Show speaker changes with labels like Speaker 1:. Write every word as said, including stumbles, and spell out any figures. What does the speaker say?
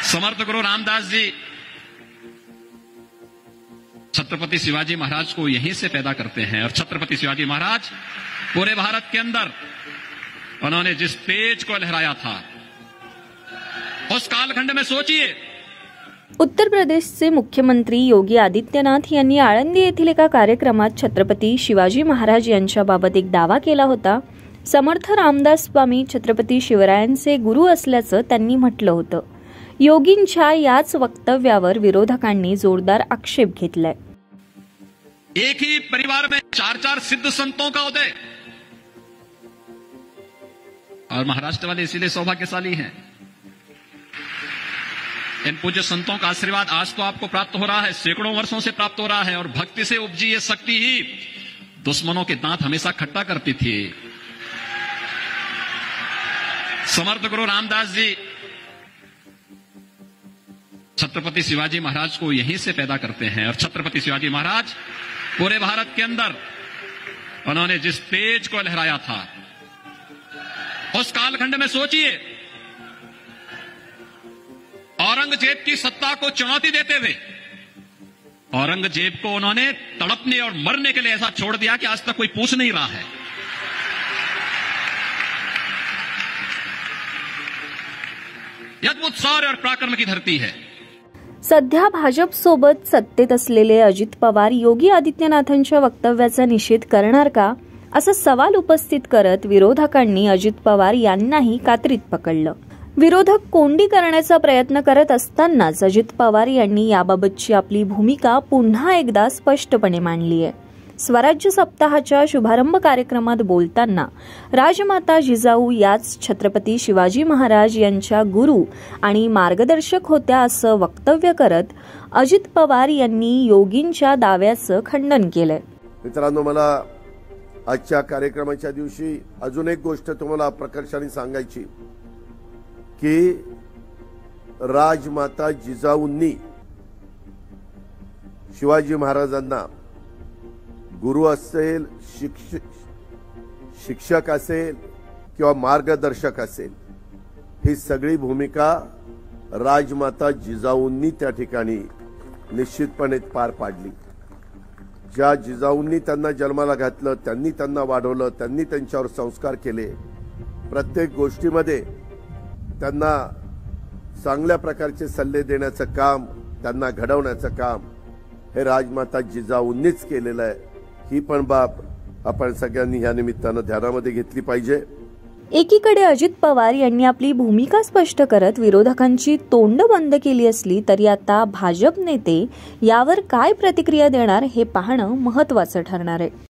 Speaker 1: समर्थ गुरु रामदास जी छत्रपति शिवाजी महाराज को यहीं से पैदा करते हैं और छत्रपति शिवाजी महाराज पूरे भारत के अंदर उन्होंने जिस पेज को लहराया था उस कालखंड में सोचिए।
Speaker 2: उत्तर प्रदेशचे मुख्यमंत्री योगी आदित्यनाथ यांनी आळंदी येथील एका कार्यक्रमात छत्रपती शिवाजी महाराज यांच्याबाबत एक दावा केला होता। समर्थ रामदास स्वामी छत्रपती शिवरायांचे गुरु असल्याचं त्यांनी म्हटलं होतं। योगींच्या याच वक्तव्यावर विरोधकांनी जोरदार आक्षेप घेतलाय।
Speaker 1: एक ही परिवार में चार चार सिद्ध संतों का उदय, और महाराष्ट्र वाले इसीलिए सौभाग्यशाली हैं। इन पूज्य संतों का आशीर्वाद आज तो आपको प्राप्त हो रहा है, सैकड़ों वर्षों से प्राप्त हो रहा है, और भक्ति से उपजी ये शक्ति ही दुश्मनों के दांत हमेशा खट्टा करती थी। समर्थ गुरु रामदास जी छत्रपति शिवाजी महाराज को यहीं से पैदा करते हैं और छत्रपति शिवाजी महाराज पूरे भारत के अंदर उन्होंने जिस पेज को लहराया था उस कालखंड में सोचिए, औरंगजेब की सत्ता को चुनौती देते हुए औरंगजेब को उन्होंने तड़पने और मरने के लिए ऐसा छोड़ दिया कि आज तक कोई पूछ नहीं रहा है। यह अद्भुत शौर्य और पराक्रम की धरती है।
Speaker 2: सध्या भाजप सोबत सत्तेत असलेले अजित पवार योगी आदित्यनाथांच्या वक्तव्याचा निषेध करणार का, असा सवाल उपस्थित करत विरोधकांनी अजित पवार यांनाही कात्रीत पकडलं। विरोधक कोंडी करण्याचा प्रयत्न करत असतानाच अजित पवार यांनी याबाबतची आपली भूमिका पुन्हा एकदा स्पष्टपणे मांडली आहे। स्वराज्य सप्ताहाच्या शुभारंभ कार्यक्रमात बोलताना राजमाता जिजाऊ याच छत्रपती शिवाजी महाराज यांच्या गुरु आणि मार्गदर्शक होत्या असं वक्तव्य करत अजित पवार यांनी योगींच्या दाव्याचं खंडन केलंय।
Speaker 3: मित्रांनो, मला आजच्या कार्यक्रमाच्या दिवशी अजून एक गोष्ट तुम्हाला प्रकर्षाने सांगायची की राजमाता जिजाऊंनी शिवाजी महाराजांना गुरु असेल, शिक्षक शिक्षक असेल किंवा मार्गदर्शक असेल, ही सगळी भूमिका राजमाता जिजाऊंनी त्या ठिकाणी निश्चितपणे पार पाडली। ज्या जिजाऊंनी त्यांना जन्माला घातलं, त्यांनी त्यांना वाढवलं, त्यांनी त्यांच्यावर संस्कार केले, प्रत्येक गोष्टीमध्ये त्यांना चांगल्या प्रकारचे सल्ले देण्याचं काम, त्यांना घडवण्याचं काम हे राजमाता जिजाऊंनीच केलेलं आहे। ही पण बाब आपण सगळ्यांनी या निमित्तानं ध्यानामध्ये घेतली पाहिजे।
Speaker 2: एकीकडे अजित पवार यांनी आपली भूमिका स्पष्ट करत विरोधकांची तोंड बंद केली असली तरी आता भाजप नेते यावर काय प्रतिक्रिया देणार हे पाहणं महत्त्वाचं ठरणार आहे।